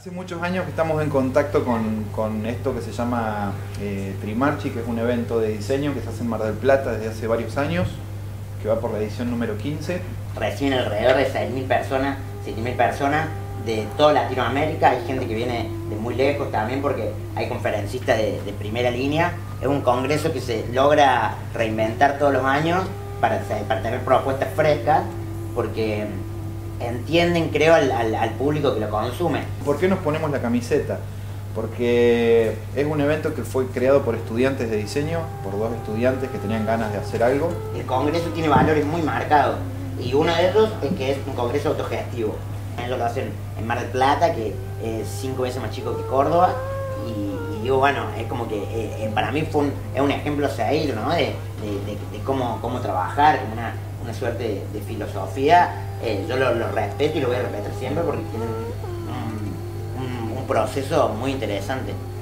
Hace muchos años que estamos en contacto con esto que se llama Trimarchi, que es un evento de diseño que se hace en Mar del Plata desde hace varios años, que va por la edición número 15. Reciben alrededor de 6.000 personas, 7.000 personas de toda Latinoamérica. Hay gente que viene de muy lejos también porque hay conferencistas de primera línea. Es un congreso que se logra reinventar todos los años para tener propuestas frescas, porque entienden, creo, al público que lo consume. ¿Por qué nos ponemos la camiseta? Porque es un evento que fue creado por estudiantes de diseño, por dos estudiantes que tenían ganas de hacer algo. El congreso tiene valores muy marcados y uno de ellos es que es un congreso autogestivo. Ellos lo hacen en Mar del Plata, que es 5 veces más chico que Córdoba, y digo, bueno, es como que para mí es un ejemplo a seguir, ¿no? de cómo trabajar, como una suerte de filosofía. Yo lo respeto y lo voy a repetir siempre porque tienen un proceso muy interesante.